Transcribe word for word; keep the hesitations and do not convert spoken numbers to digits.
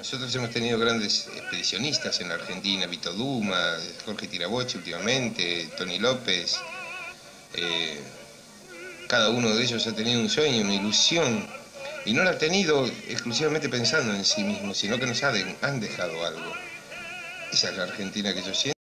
Nosotros hemos tenido grandes expedicionistas en la Argentina, Vito Duma, Jorge Tiraboche últimamente, Tony López. Eh, cada uno de ellos ha tenido un sueño, una ilusión, y no la ha tenido exclusivamente pensando en sí mismo, sino que nos ha de- han dejado algo. Esa es la Argentina que yo siento.